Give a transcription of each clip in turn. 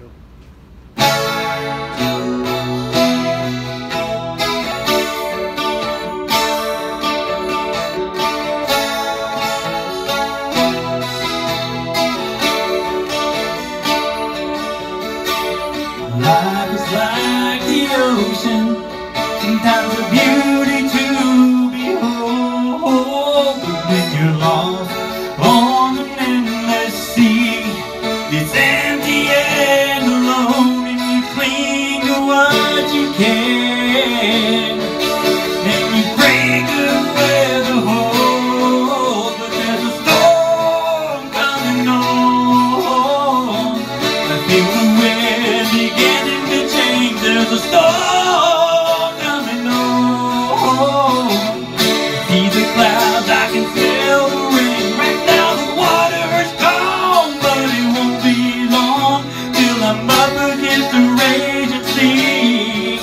Life is like the ocean, sometimes a beauty to behold. But when you're lost on an endless sea, it's empty and alone, and you cling to what you can, and you pray good weather holds. But there's a storm coming on. I feel the wind beginning to change. There's a storm coming on. See the clouds, I can feel the rain. Right now the water is calm, but it won't be long till I'm up against the raging sea.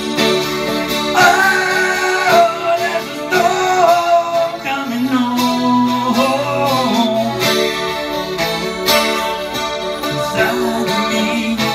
Oh, there's a storm coming on inside of me.